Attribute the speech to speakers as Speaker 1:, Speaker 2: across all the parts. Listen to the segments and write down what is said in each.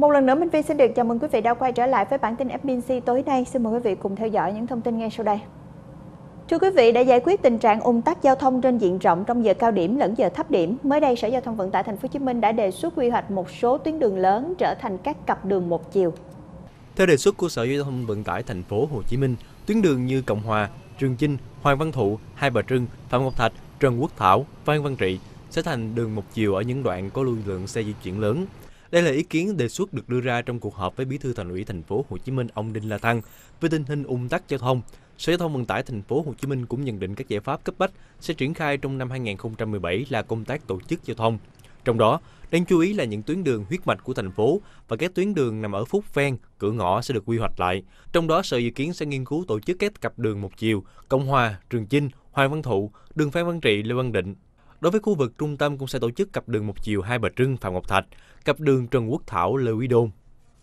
Speaker 1: Một lần nữa, Minh Phi xin được chào mừng quý vị đã quay trở lại với bản tin FBNC tối nay. Xin mời quý vị cùng theo dõi những thông tin ngay sau đây. Thưa quý vị, để giải quyết tình trạng ùn tắc giao thông trên diện rộng trong giờ cao điểm lẫn giờ thấp điểm, mới đây Sở Giao thông Vận tải Thành phố Hồ Chí Minh đã đề xuất quy hoạch một số tuyến đường lớn trở thành các cặp đường một chiều.
Speaker 2: Theo đề xuất của Sở Giao thông Vận tải Thành phố Hồ Chí Minh, tuyến đường như Cộng Hòa, Trường Chinh, Hoàng Văn Thụ, Hai Bà Trưng, Phạm Ngọc Thạch, Trần Quốc Thảo, Phan Văn Trị sẽ thành đường một chiều ở những đoạn có lưu lượng xe di chuyển lớn. Đây là ý kiến đề xuất được đưa ra trong cuộc họp với Bí thư Thành ủy Thành phố Hồ Chí Minh ông Đinh La Thăng về tình hình ùn tắc giao thông. Sở Giao thông Vận tải Thành phố Hồ Chí Minh cũng nhận định các giải pháp cấp bách sẽ triển khai trong năm 2017 là công tác tổ chức giao thông. Trong đó, đáng chú ý là những tuyến đường huyết mạch của thành phố và các tuyến đường nằm ở phút ven, cửa ngõ sẽ được quy hoạch lại. Trong đó, Sở dự kiến sẽ nghiên cứu tổ chức các cặp đường một chiều, Cộng Hòa, Trường Chinh, Hoàng Văn Thụ, đường Phan Văn Trị, Lê Văn Định. Đối với khu vực trung tâm cũng sẽ tổ chức cặp đường một chiều Hai Bà Trưng, Phạm Ngọc Thạch, cặp đường Trần Quốc Thảo, Lê Quý Đôn.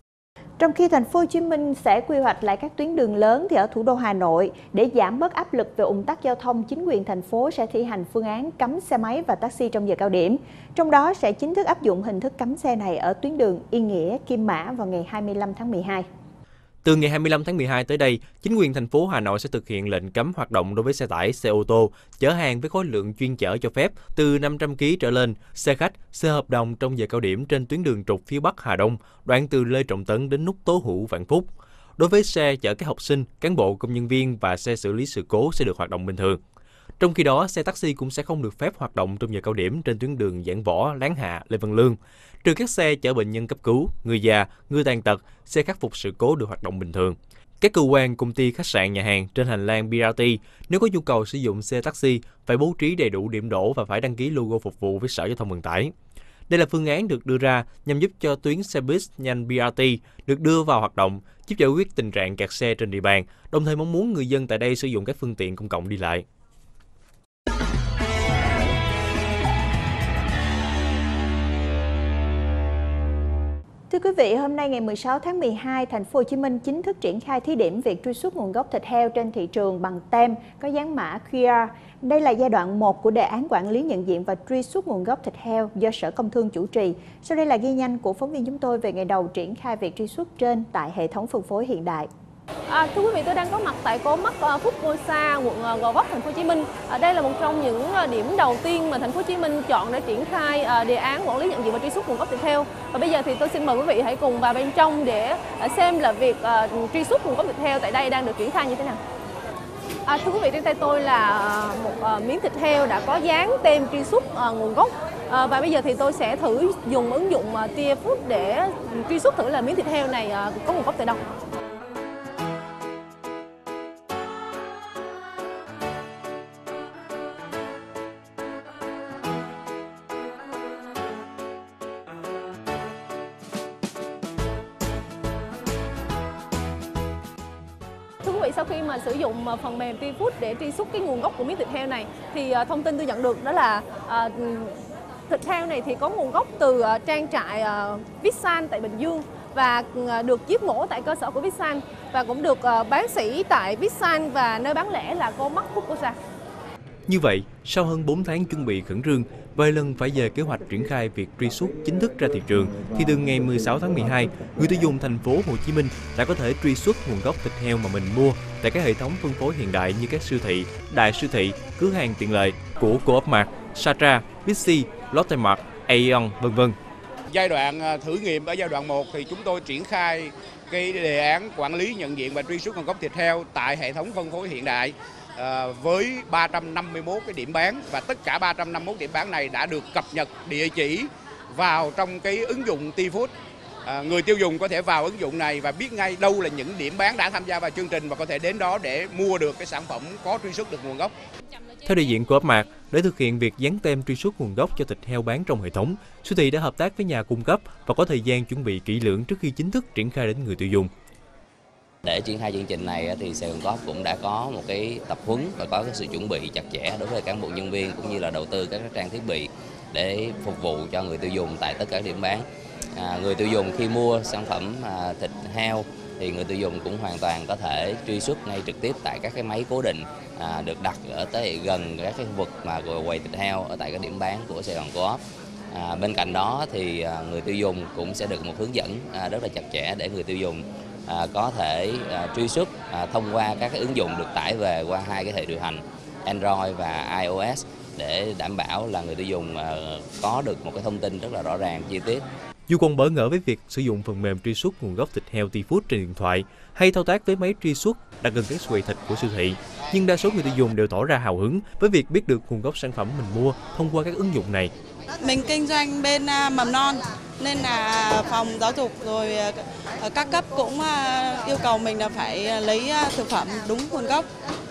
Speaker 1: Trong khi Thành phố Hồ Chí Minh sẽ quy hoạch lại các tuyến đường lớn thì ở thủ đô Hà Nội để giảm bớt áp lực về ùn tắc giao thông, chính quyền thành phố sẽ thi hành phương án cấm xe máy và taxi trong giờ cao điểm. Trong đó sẽ chính thức áp dụng hình thức cấm xe này ở tuyến đường Yên Nghĩa, Kim Mã vào ngày 25 tháng 12.
Speaker 2: Từ ngày 25 tháng 12 tới đây, chính quyền thành phố Hà Nội sẽ thực hiện lệnh cấm hoạt động đối với xe tải, xe ô tô, chở hàng với khối lượng chuyên chở cho phép từ 500 kg trở lên, xe khách, xe hợp đồng trong giờ cao điểm trên tuyến đường trục phía Bắc Hà Đông, đoạn từ Lê Trọng Tấn đến nút Tố Hữu Vạn Phúc. Đối với xe chở các học sinh, cán bộ, công nhân viên và xe xử lý sự cố sẽ được hoạt động bình thường. Trong khi đó, xe taxi cũng sẽ không được phép hoạt động trong giờ cao điểm trên tuyến đường Giảng Võ, Láng Hạ, Lê Văn Lương, trừ các xe chở bệnh nhân cấp cứu, người già, người tàn tật, xe khắc phục sự cố được hoạt động bình thường. Các cơ quan, công ty, khách sạn, nhà hàng trên hành lang BRT nếu có nhu cầu sử dụng xe taxi phải bố trí đầy đủ điểm đổ và phải đăng ký logo phục vụ với Sở Giao thông Vận tải. Đây là phương án được đưa ra nhằm giúp cho tuyến xe buýt nhanh BRT được đưa vào hoạt động, giúp giải quyết tình trạng kẹt xe trên địa bàn, đồng thời mong muốn người dân tại đây sử dụng các phương tiện công cộng đi lại.
Speaker 1: Thưa quý vị, hôm nay ngày 16 tháng 12, Thành phố Hồ Chí Minh chính thức triển khai thí điểm việc truy xuất nguồn gốc thịt heo trên thị trường bằng tem có dán mã QR. Đây là giai đoạn 1 của đề án quản lý nhận diện và truy xuất nguồn gốc thịt heo do Sở Công Thương chủ trì. Sau đây là ghi nhanh của phóng viên chúng tôi về ngày đầu triển khai việc truy xuất trên tại hệ thống phân phối hiện đại.
Speaker 3: Thưa quý vị, tôi đang có mặt tại Co.op Mart Phúc Mosa, quận Gò Vấp, Thành phố Hồ Chí Minh. Đây là một trong những điểm đầu tiên mà Thành phố Hồ Chí Minh chọn để triển khai đề án quản lý nhận diện và truy xuất nguồn gốc thịt heo. Và bây giờ thì tôi xin mời quý vị hãy cùng vào bên trong để xem là việc truy xuất nguồn gốc thịt heo tại đây đang được triển khai như thế nào. Thưa quý vị, trên tay tôi là một miếng thịt heo đã có dán tem truy xuất nguồn gốc. Và bây giờ thì tôi sẽ thử dùng ứng dụng Tia Food để truy xuất thử là miếng thịt heo này có nguồn gốc từ đâu. Thưa quý vị, sau khi mà sử dụng phần mềm Tia Food để truy xuất cái nguồn gốc của miếng thịt heo này thì thông tin tôi nhận được đó là thịt heo này thì có nguồn gốc từ trang trại Vitsan tại Bình Dương và được giết mổ tại cơ sở của Vitsan và cũng được bán sỉ tại Vitsan và nơi bán lẻ là Co.op Mart Phúc Mosa.
Speaker 2: Như vậy, sau hơn 4 tháng chuẩn bị khẩn trương, vài lần phải về kế hoạch triển khai việc truy xuất chính thức ra thị trường, thì từ ngày 16 tháng 12, người tiêu dùng Thành phố Hồ Chí Minh đã có thể truy xuất nguồn gốc thịt heo mà mình mua tại các hệ thống phân phối hiện đại như các siêu thị, đại siêu thị, cửa hàng tiện lợi của Co.op Mart, Satra, Bixi, Lotte Mart, Aeon, v.v.
Speaker 4: Giai đoạn thử nghiệm ở giai đoạn 1 thì chúng tôi triển khai cái đề án quản lý nhận diện và truy xuất nguồn gốc thịt heo tại hệ thống phân phối hiện đại với 351 cái điểm bán, và tất cả 351 điểm bán này đã được cập nhật địa chỉ vào trong cái ứng dụng Tia Food. Người tiêu dùng có thể vào ứng dụng này và biết ngay đâu là những điểm bán đã tham gia vào chương trình và có thể đến đó để mua được cái sản phẩm có truy xuất được nguồn gốc.
Speaker 2: Theo đại diện Co.op Mart, để thực hiện việc dán tem truy xuất nguồn gốc cho thịt heo bán trong hệ thống, siêu thị đã hợp tác với nhà cung cấp và có thời gian chuẩn bị kỹ lưỡng trước khi chính thức triển khai đến người tiêu dùng.
Speaker 5: Để triển khai chương trình này thì Sài Gòn Co.op cũng đã có một cái tập huấn và có cái sự chuẩn bị chặt chẽ đối với cán bộ nhân viên cũng như là đầu tư các trang thiết bị để phục vụ cho người tiêu dùng tại tất cả các điểm bán. Người tiêu dùng khi mua sản phẩm thịt heo thì người tiêu dùng cũng hoàn toàn có thể truy xuất ngay trực tiếp tại các cái máy cố định được đặt ở tới gần các cái khu vực mà quầy thịt heo ở tại các điểm bán của Sài Gòn Co.op. Bên cạnh đó thì người tiêu dùng cũng sẽ được một hướng dẫn rất là chặt chẽ để người tiêu dùng có thể truy xuất thông qua các cái ứng dụng được tải về qua hai cái hệ điều hành Android và iOS để đảm bảo là người tiêu dùng có được một cái thông tin rất là rõ ràng, chi tiết.
Speaker 2: Dù còn bỡ ngỡ với việc sử dụng phần mềm truy xuất nguồn gốc thịt heo T-Food trên điện thoại hay thao tác với máy truy xuất đặt gần các quầy thịt của siêu thị, nhưng đa số người tiêu dùng đều tỏ ra hào hứng với việc biết được nguồn gốc sản phẩm mình mua thông qua các ứng dụng này.
Speaker 6: Mình kinh doanh bên mầm non nên là phòng giáo dục rồi các cấp cũng yêu cầu mình là phải lấy thực phẩm đúng nguồn gốc,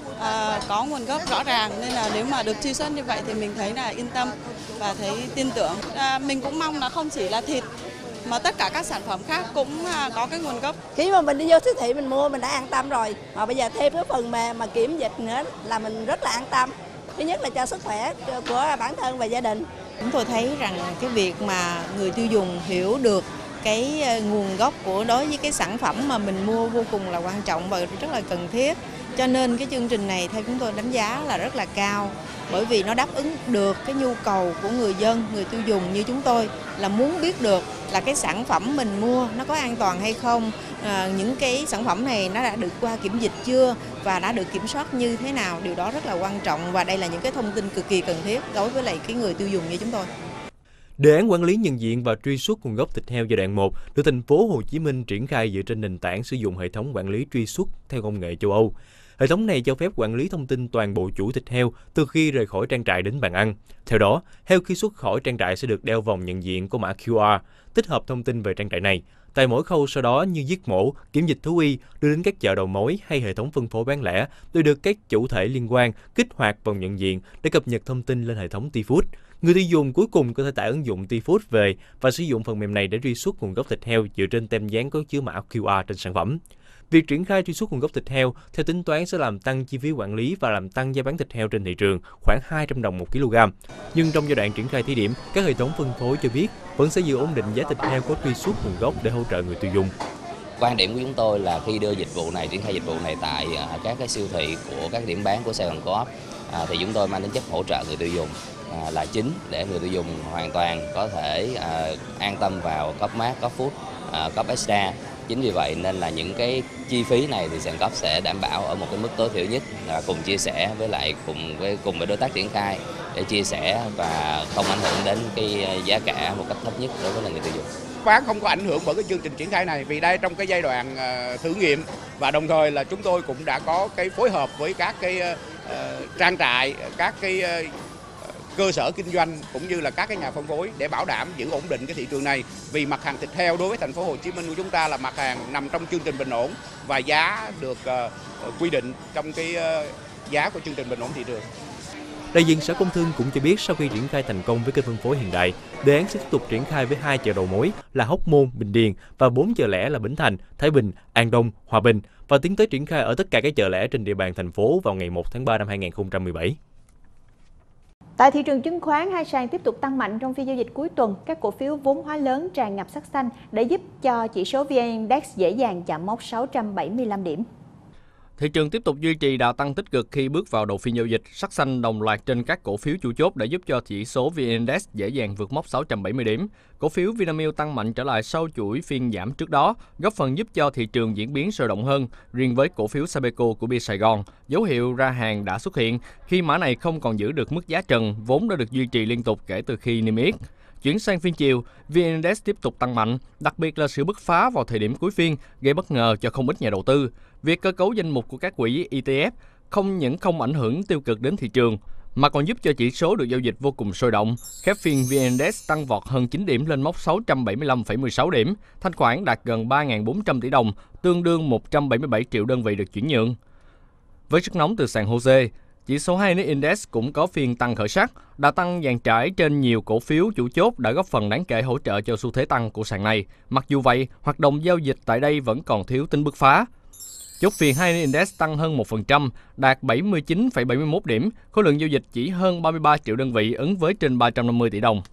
Speaker 6: có nguồn gốc rõ ràng, nên là nếu mà được truy xuất như vậy thì mình thấy là yên tâm và thấy tin tưởng. Mình cũng mong là không chỉ là thịt mà tất cả các sản phẩm khác cũng có cái nguồn gốc.
Speaker 7: Khi mà mình đi vô siêu thị mình mua mình đã an tâm rồi, mà bây giờ thêm cái phần mềm mà kiểm dịch nữa là mình rất là an tâm. Thứ nhất là cho sức khỏe của bản thân và gia đình.
Speaker 8: Chúng tôi thấy rằng cái việc mà người tiêu dùng hiểu được cái nguồn gốc của đối với cái sản phẩm mà mình mua vô cùng là quan trọng và rất là cần thiết. Cho nên cái chương trình này theo chúng tôi đánh giá là rất là cao, bởi vì nó đáp ứng được cái nhu cầu của người dân, người tiêu dùng như chúng tôi là muốn biết được là cái sản phẩm mình mua nó có an toàn hay không, những cái sản phẩm này nó đã được qua kiểm dịch chưa và đã được kiểm soát như thế nào, điều đó rất là quan trọng và đây là những cái thông tin cực kỳ cần thiết đối với lại cái người tiêu dùng như chúng tôi.
Speaker 2: Đề án quản lý nhận diện và truy xuất nguồn gốc thịt heo giai đoạn 1 được thành phố Hồ Chí Minh triển khai dựa trên nền tảng sử dụng hệ thống quản lý truy xuất theo công nghệ châu Âu. Hệ thống này cho phép quản lý thông tin toàn bộ chủ thịt heo từ khi rời khỏi trang trại đến bàn ăn. Theo đó, heo khi xuất khỏi trang trại sẽ được đeo vòng nhận diện có mã QR, tích hợp thông tin về trang trại này. Tại mỗi khâu sau đó như giết mổ, kiểm dịch thú y, đưa đến các chợ đầu mối hay hệ thống phân phối bán lẻ đều được các chủ thể liên quan kích hoạt vòng nhận diện để cập nhật thông tin lên hệ thống T-Food. Người tiêu dùng cuối cùng có thể tải ứng dụng T-Food về và sử dụng phần mềm này để truy xuất nguồn gốc thịt heo dựa trên tem dán có chứa mã QR trên sản phẩm. Việc triển khai truy xuất nguồn gốc thịt heo theo tính toán sẽ làm tăng chi phí quản lý và làm tăng giá bán thịt heo trên thị trường khoảng 200 đồng 1 kg. Nhưng trong giai đoạn triển khai thí điểm, các hệ thống phân phối cho biết vẫn sẽ giữ ổn định giá thịt heo có truy xuất nguồn gốc để hỗ trợ người tiêu dùng.
Speaker 5: Quan điểm của chúng tôi là khi đưa dịch vụ này, triển khai dịch vụ này tại các cái siêu thị của các điểm bán của Sài Gòn Co-op thì chúng tôi mang tính chất hỗ trợ người tiêu dùng là chính để người tiêu dùng hoàn toàn có thể an tâm vào Co-op-Mart, Co-op-Food, Co-op Extra. Chính vì vậy nên là những cái chi phí này thì Sài Gòn Co-op sẽ đảm bảo ở một cái mức tối thiểu nhất, cùng chia sẻ với lại cùng với đối tác triển khai để chia sẻ và không ảnh hưởng đến cái giá cả một cách thấp nhất đối với người tiêu dùng.
Speaker 4: Bán không có ảnh hưởng bởi cái chương trình triển khai này vì đây trong cái giai đoạn thử nghiệm và đồng thời là chúng tôi cũng đã có cái phối hợp với các cái trang trại, các cái cơ sở kinh doanh cũng như là các cái nhà phân phối để bảo đảm giữ ổn định cái thị trường này, vì mặt hàng thịt heo đối với thành phố Hồ Chí Minh của chúng ta là mặt hàng nằm trong chương trình bình ổn và giá được quy định trong cái giá của chương trình bình ổn thị trường.
Speaker 2: Đại diện Sở Công Thương cũng cho biết sau khi triển khai thành công với kênh phân phối hiện đại, đề án sẽ tiếp tục triển khai với 2 chợ đầu mối là Hóc Môn, Bình Điền và 4 chợ lẻ là Bến Thành, Thái Bình, An Đông, Hòa Bình và tiến tới triển khai ở tất cả các chợ lẻ trên địa bàn thành phố vào ngày 1 tháng 3 năm 2017.
Speaker 1: Tại thị trường chứng khoán, hai sàn tiếp tục tăng mạnh trong phiên giao dịch cuối tuần. Các cổ phiếu vốn hóa lớn tràn ngập sắc xanh để giúp cho chỉ số VN Index dễ dàng chạm mốc 675 điểm.
Speaker 9: Thị trường tiếp tục duy trì đà tăng tích cực khi bước vào đầu phiên giao dịch, sắc xanh đồng loạt trên các cổ phiếu chủ chốt đã giúp cho chỉ số VN Index dễ dàng vượt mốc 670 điểm. Cổ phiếu Vinamilk tăng mạnh trở lại sau chuỗi phiên giảm trước đó, góp phần giúp cho thị trường diễn biến sôi động hơn. Riêng với cổ phiếu Sabeco của bia Sài Gòn, dấu hiệu ra hàng đã xuất hiện khi mã này không còn giữ được mức giá trần vốn đã được duy trì liên tục kể từ khi niêm yết. Chuyển sang phiên chiều, VN Index tiếp tục tăng mạnh, đặc biệt là sự bứt phá vào thời điểm cuối phiên gây bất ngờ cho không ít nhà đầu tư. Việc cơ cấu danh mục của các quỹ ETF không những không ảnh hưởng tiêu cực đến thị trường, mà còn giúp cho chỉ số được giao dịch vô cùng sôi động. Khép phiên VN Index tăng vọt hơn 9 điểm lên mốc 675,16 điểm, thanh khoản đạt gần 3.400 tỷ đồng, tương đương 177 triệu đơn vị được chuyển nhượng. Với sức nóng từ sàn HOSE, chỉ số HNX Index cũng có phiên tăng khởi sắc, đà tăng dàn trải trên nhiều cổ phiếu chủ chốt đã góp phần đáng kể hỗ trợ cho xu thế tăng của sàn này. Mặc dù vậy, hoạt động giao dịch tại đây vẫn còn thiếu tính bứt phá. Chốt phiên HNX Index tăng hơn 1%, đạt 79,71 điểm, khối lượng giao dịch chỉ hơn 33 triệu đơn vị ứng với trên 350 tỷ đồng.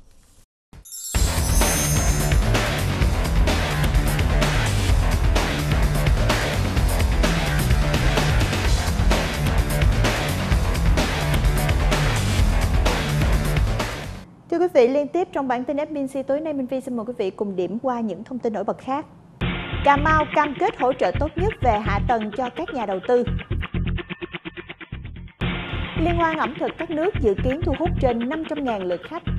Speaker 1: Thưa Thưa quý vị, liên tiếp trong bản tin FBNC tối nay, Minh Phi xin mời quý vị cùng điểm qua những thông tin nổi bật khác. Cà Mau cam kết hỗ trợ tốt nhất về hạ tầng cho các nhà đầu tư. Liên hoan ẩm thực các nước dự kiến thu hút trên 500.000 lượt khách.